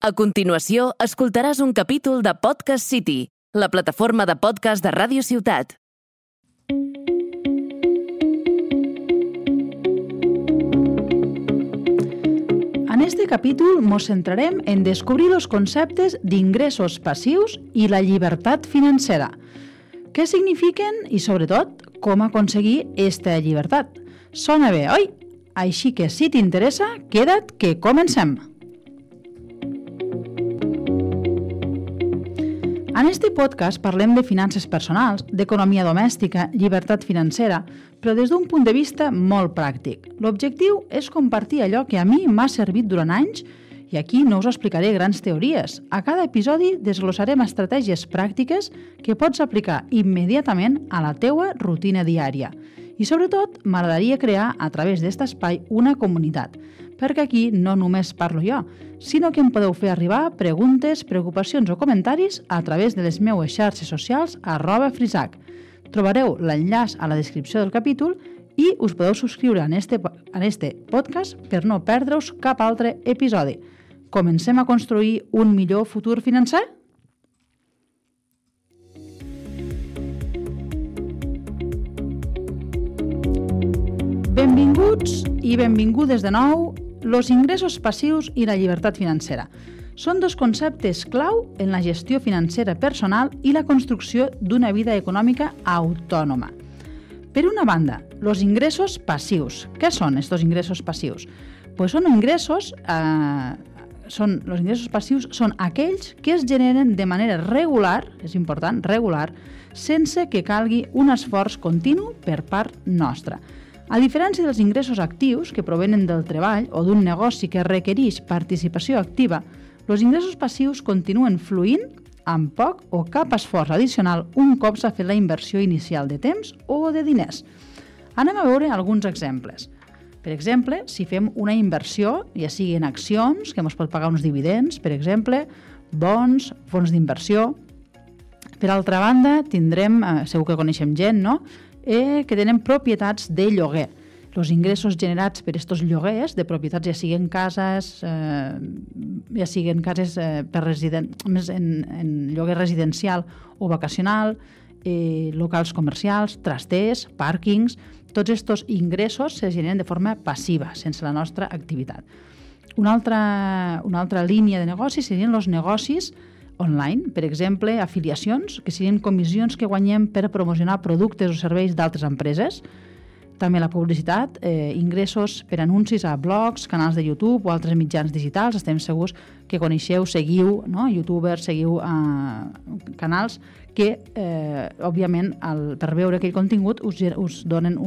A continuació, escoltaràs un capítol de Podcast City, la plataforma de podcast de Ràdio Ciutat. En este capítol ens centrarem en descobrir els conceptes d'ingressos passius i la llibertat financera. Què signifiquen i, sobretot, com aconseguir aquesta llibertat. Sona bé, oi? Així que, si t'interessa, queda't que comencem! En este podcast parlem de finances personals, d'economia domèstica, llibertat financera, però des d'un punt de vista molt pràctic. L'objectiu és compartir allò que a mi m'ha servit durant anys i aquí no us explicaré grans teories. A cada episodi desglossarem estratègies pràctiques que pots aplicar immediatament a la teua rutina diària. I sobretot, m'agradaria crear a través d'aquest espai una comunitat, perquè aquí no només parlo jo, sinó que em podeu fer arribar preguntes, preocupacions o comentaris a través de les meues xarxes socials @frisac. Trobareu l'enllaç a la descripció del capítol i us podeu subscriure en este podcast per no perdre-us cap altre episodi. Comencem a construir un millor futur financer? Benvinguts i benvingudes de nou los ingressos passius i la llibertat financera. Són dos conceptes clau en la gestió financera personal i la construcció d'una vida econòmica autònoma. Per una banda, los ingressos passius. Què són estos ingressos passius? Pues los ingressos passius són aquells que es generen de manera regular, és important, regular, sense que calgui un esforç continu per part nostra. A diferència dels ingressos actius, que provenen del treball o d'un negoci que requereix participació activa, els ingressos passius continuen fluint amb poc o cap esforç addicional un cop s'ha fet la inversió inicial de temps o de diners. Anem a veure alguns exemples. Per exemple, si fem una inversió, ja sigui en accions, que ens pot pagar uns dividends, per exemple, bons, fons d'inversió. Per altra banda, tindrem, segur que coneixem gent, no?, que tenen propietats de lloguer. Els ingressos generats per aquests lloguers de propietats, ja siguen cases, en lloguer residencial o vacacional, locals comercials, trasters, pàrquings, tots aquests ingressos se generen de forma passiva, sense la nostra activitat. Una altra línia de negoci serien els negocis online, per exemple, afiliacions, que serien comissions que guanyem per promocionar productes o serveis d'altres empreses. També la publicitat, ingressos per anuncis a blogs, canals de YouTube o altres mitjans digitals. Estem segurs que coneixeu, seguiu, no? Youtubers, seguiu canals que, òbviament, per veure aquell contingut us donen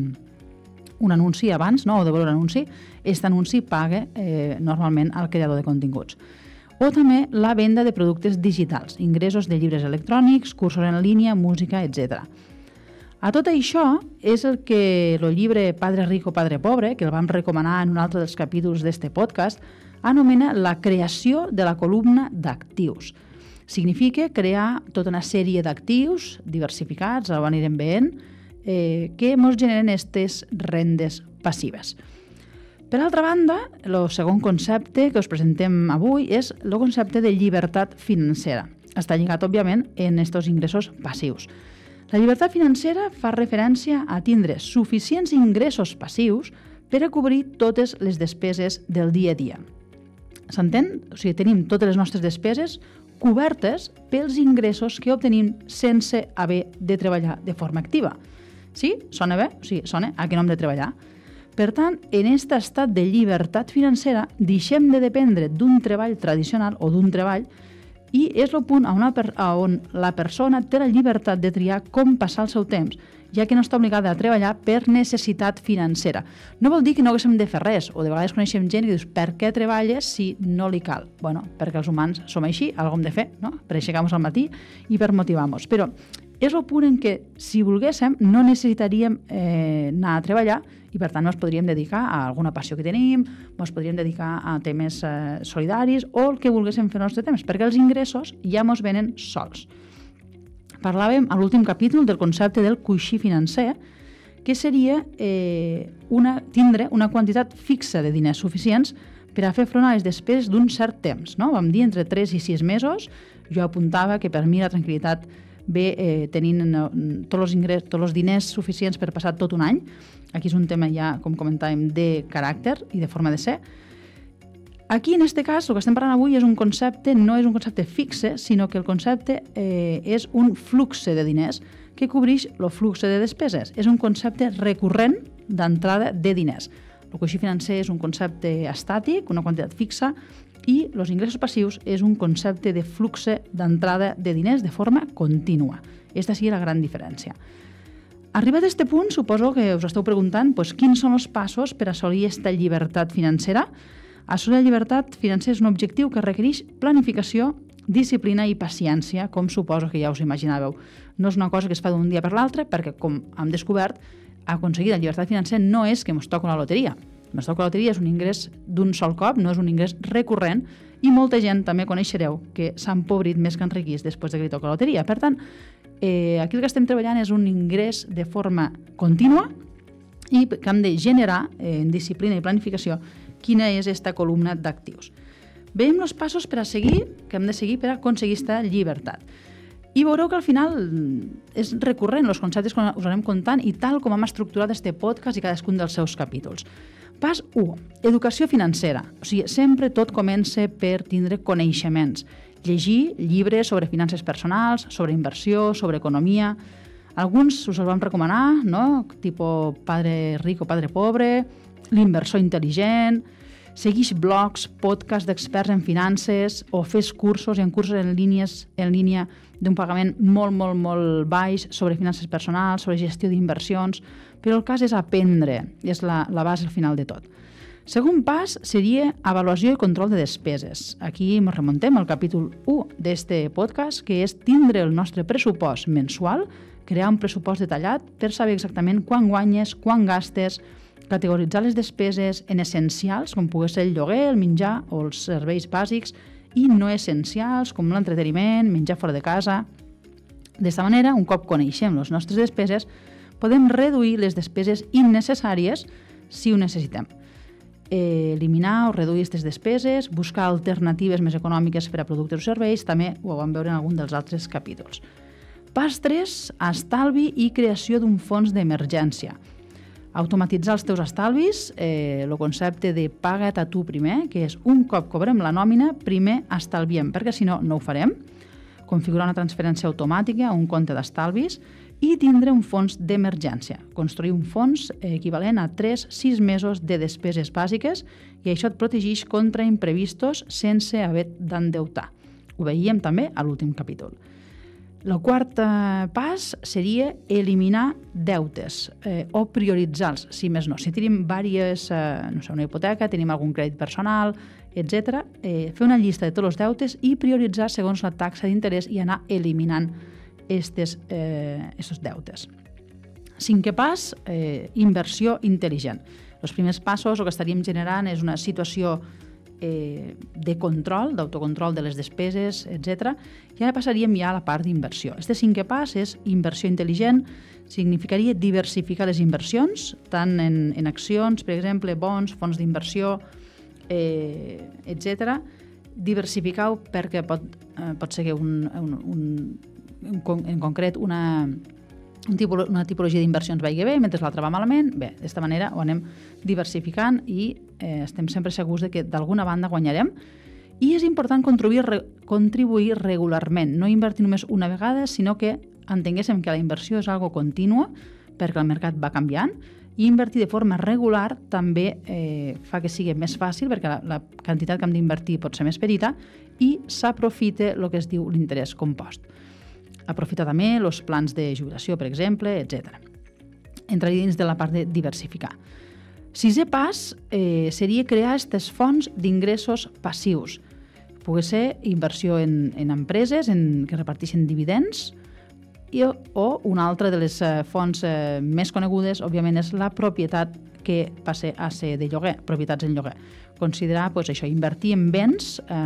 un anunci abans, no? O de veure l'anunci. Aquest anunci paga normalment al creador de continguts. O també la venda de productes digitals, ingressos de llibres electrònics, cursos en línia, música, etc. A tot això és el que el llibre Padre Rico, Padre Pobre, que el vam recomanar en un altre dels capítols d'este podcast, anomena la creació de la columna d'actius. Significa crear tota una sèrie d'actius diversificats, ho anirem veient, que ens generen aquestes rendes passives. Per altra banda, el segon concepte que us presentem avui és el concepte de llibertat financera. Està lligat, òbviament, en aquests ingressos passius. La llibertat financera fa referència a tindre suficients ingressos passius per a cobrir totes les despeses del dia a dia. S'entén? O sigui, tenim totes les nostres despeses cobertes pels ingressos que obtenim sense haver de treballar de forma activa. Sí? Sona bé? O sigui, sona a que no hem de treballar. Per tant, en aquest estat de llibertat financera, deixem de dependre d'un treball tradicional o d'un treball i és el punt on la persona té la llibertat de triar com passar el seu temps, ja que no està obligada a treballar per necessitat financera. No vol dir que no haguéssim de fer res, o de vegades coneixem gent que dius, per què treballes si no li cal? Bueno, perquè els humans som així, alguna hem de fer, no? Per aixecar-nos al matí i per motivar-nos. Però és el punt en què, si volguéssim, no necessitaríem anar a treballar i, per tant, ens podríem dedicar a alguna passió que tenim, ens podríem dedicar a temes solidaris o el que volguéssim fer el nostre temps, perquè els ingressos ja ens venen sols. Parlàvem a l'últim capítol del concepte del coixí financer, que seria tindre una quantitat fixa de diners suficients per a fer front a les despeses d'un cert temps. No? Vam dir entre 3 i 6 mesos. Jo apuntava que per mi la tranquil·litat ve tenint tots els diners suficients per passar tot un any. Aquí és un tema ja, com comentàvem, de caràcter i de forma de ser. Aquí, en aquest cas, el que estem parlant avui és un concepte, no és un concepte fixe, sinó que el concepte és un flux de diners que cobreix el flux de despeses. És un concepte recurrent d'entrada de diners. El coixí financer és un concepte estàtic, una quantitat fixa, i els ingressos passius és un concepte de flux d'entrada de diners de forma contínua. Aquesta sí la gran diferència. Arribat a aquest punt, suposo que us esteu preguntant quins són els passos per assolir aquesta llibertat financera. Assolir la llibertat financera és un objectiu que requereix planificació, disciplina i paciència, com suposo que ja us imaginàveu. No és una cosa que es fa d'un dia per l'altre, perquè, com hem descobert, aconseguir la llibertat financera no és que ens toqui la loteria. Ens toca la loteria és un ingrés d'un sol cop, no és un ingrés recurrent, i molta gent també coneixereu que s'ha empobrit més que enriquís després de que li toca la loteria. Per tant, aquí el que estem treballant és un ingrés de forma contínua i que hem de generar en disciplina i planificació quina és aquesta columna d'actius. Veiem els passos que hem de seguir per aconseguir aquesta llibertat. I veureu que al final és recurrent els conceptes que us anem contant i tal com hem estructurat este podcast i cadascun dels seus capítols. Pas 1. Educació financera. O sigui, sempre tot comença per tindre coneixements. Llegir llibres sobre finances personals, sobre inversió, sobre economia. Alguns us els vam recomanar, no? Tipo Padre Rico, Padre Pobre, L'inversor intel·ligent, seguix blogs, podcasts d'experts en finances o fes cursos, hi ha cursos en línia d'un pagament molt baix sobre finances personals, sobre gestió d'inversions, però el cas és aprendre, és la base al final de tot. Segon pas seria avaluació i control de despeses. Aquí ens remontem al capítol 1 d'aquest podcast, que és tindre el nostre pressupost mensual, crear un pressupost detallat per saber exactament quan guanyes, quan gastes, categoritzar les despeses en essencials, com pugui ser el lloguer, el menjar o els serveis bàsics, i no essencials, com l'entreteniment, menjar fora de casa. D'aquesta manera, un cop coneixem les nostres despeses, podem reduir les despeses innecessàries si ho necessitem. Eliminar o reduir aquestes despeses, buscar alternatives més econòmiques per a productes o serveis, també ho vam veure en algun dels altres capítols. Pas 3, estalvi i creació d'un fons d'emergència. Automatitzar els teus estalvis, el concepte de paga't a tu primer, que és un cop cobrem la nòmina, primer estalviem, perquè si no, no ho farem. Configurar una transferència automàtica a un compte d'estalvis i tindre un fons d'emergència. Construir un fons equivalent a 3-6 mesos de despeses bàsiques i això et protegeix contra imprevistos sense haver d'endeutar. Ho veiem també a l'últim capítol. El quart pas seria eliminar deutes o prioritzar-los, si més no. Si tenim una hipoteca, tenim algun crèdit personal, etc., fer una llista de tots els deutes i prioritzar segons la taxa d'interès i anar eliminant aquests deutes. Cinquè pas, inversió intel·ligent. Els primers passos el que estaríem generant és una situació de control, d'autocontrol de les despeses, etc. I ara passaríem ja a la part d'inversió. Este cinquè pas és inversió intel·ligent, significaria diversificar les inversions, tant en accions, per exemple, bons, fons d'inversió, etc. Diversificar-ho perquè pot ser que en concret una tipologia d'inversions vagi bé, mentre l'altra va malament. Bé, d'aquesta manera ho anem diversificant i estem sempre segurs de que d'alguna banda guanyarem. I és important contribuir regularment, no invertir només una vegada, sinó que entenguéssim que la inversió és algo contínua, perquè el mercat va canviant, i invertir de forma regular també fa que sigui més fàcil, perquè la quantitat que hem d'invertir pot ser més petita, i s'aprofita el que es diu l'interès compost. Aprofitar també els plans de jubilació, per exemple, etc. Entraria dins de la part de diversificar. Sisè pas seria crear aquests fonts d'ingressos passius. Pugui ser inversió en empreses que reparteixen dividends o una altra de les fonts més conegudes, òbviament, és la propietat que passa a ser de lloguer, propietats en lloguer. Considerar això, invertir en béns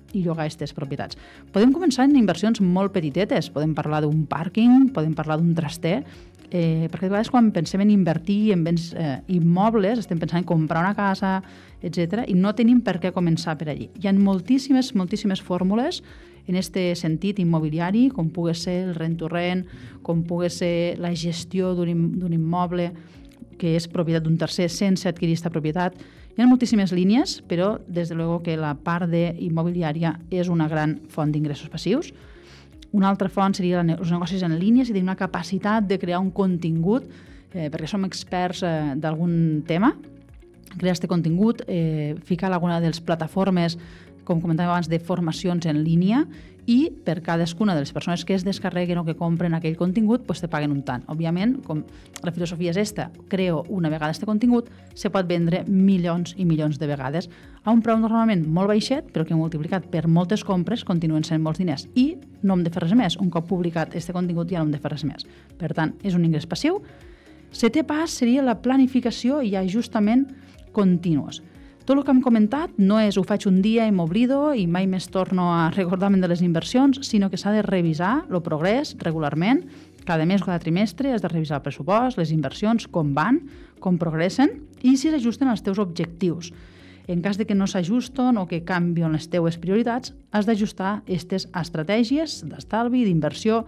i llogar aquestes propietats. Podem començar en inversions molt petitetes, podem parlar d'un pàrquing, podem parlar d'un traster, perquè a vegades quan pensem en invertir en béns immobles, estem pensant en comprar una casa, etc., i no tenim per què començar per allí. Hi ha moltíssimes fórmules en aquest sentit immobiliari, com pugui ser el rent-to-rent, com pugui ser la gestió d'un immoble que és propietat d'un tercer sense adquirir aquesta propietat. Hi ha moltíssimes línies, però des de luego que la part immobiliària és una gran font d'ingressos passius. Una altra font seria els negocis en línia, si tenim una capacitat de crear un contingut, perquè som experts d'algun tema, crear aquest contingut, ficar alguna de les plataformes, com comentàvem abans, de formacions en línia, i per cadascuna de les persones que es descarreguen o que compren aquell contingut, te paguen un tant. Òbviament, com la filosofia és esta, creo una vegada aquest contingut, se pot vendre milions i milions de vegades a un preu normalment molt baixet, però que multiplicat per moltes compres continuen sent molts diners. I no hem de fer res més. Un cop publicat aquest contingut ja no hem de fer res més. Per tant, és un ingrés passiu. Setè pas seria la planificació i ajustament continuos. Tot el que hem comentat no és ho faig un dia i m'oblido i mai més torno a recordar-me de les inversions, sinó que s'ha de revisar el progrés regularment. Cada mes o cada trimestre has de revisar el pressupost, les inversions, com van, com progressen i si s'ajusten als teus objectius. En cas de que no s'ajusten o que canvien les teues prioritats, has d'ajustar aquestes estratègies d'estalvi, d'inversió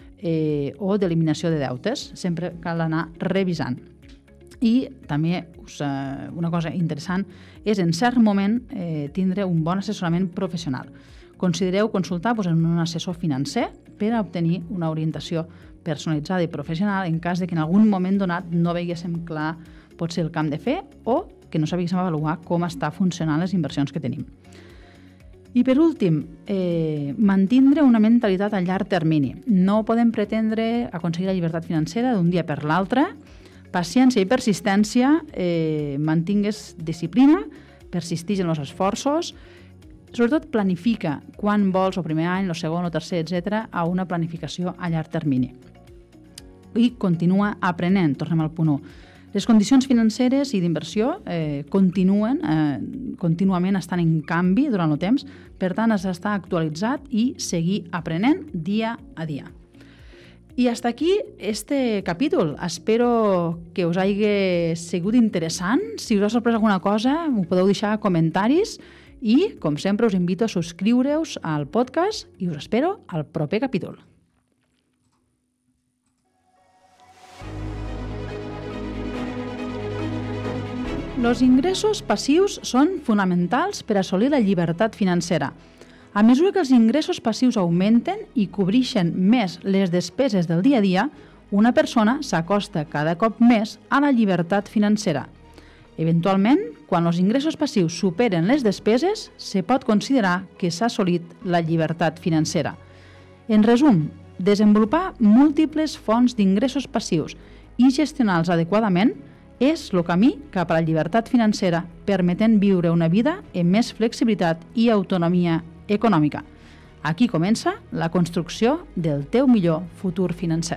o d'eliminació de deutes. Sempre cal anar revisant. I també una cosa interessant és en cert moment tindre un bon assessorament professional. Considereu consultar en un assessor financer per a obtenir una orientació personalitzada i professional en cas de que en algun moment donat no veiéssim clar potser el que hem de fer o que no sabíssim avaluar com està funcionant les inversions que tenim. I per últim, mantindre una mentalitat a llarg termini. No podem pretendre aconseguir la llibertat financera d'un dia per l'altre. Paciència i persistència, mantingues disciplina, persistix en els esforços, sobretot planifica quan vols el primer any, el segon, el tercer, etc., a una planificació a llarg termini. I continua aprenent, tornem al punt 1. Les condicions financeres i d'inversió continuen contínuament estan en canvi durant el temps, per tant has d'estar actualitzat i seguir aprenent dia a dia. I hasta aquí este capítol. Espero que us hagi sigut interessant. Si us ha sorprès alguna cosa, m'ho podeu deixar a comentaris i, com sempre, us invito a subscriure-us al podcast i us espero al proper capítol. Los ingressos passius són fonamentals per assolir la llibertat financera. A mesura que els ingressos passius augmenten i cobreixen més les despeses del dia a dia, una persona s'acosta cada cop més a la llibertat financera. Eventualment, quan els ingressos passius superen les despeses, se pot considerar que s'ha assolit la llibertat financera. En resum, desenvolupar múltiples fonts d'ingressos passius i gestionar-los adequadament és el camí cap a la llibertat financera, permetent viure una vida amb més flexibilitat i autonomia econòmica. Aquí comença la construcció del teu millor futur financer.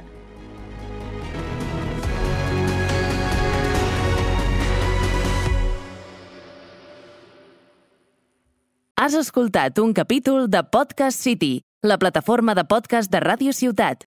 Has escoltat un capítol de Podcast City, la plataforma de podcast de Ràdio Ciutat.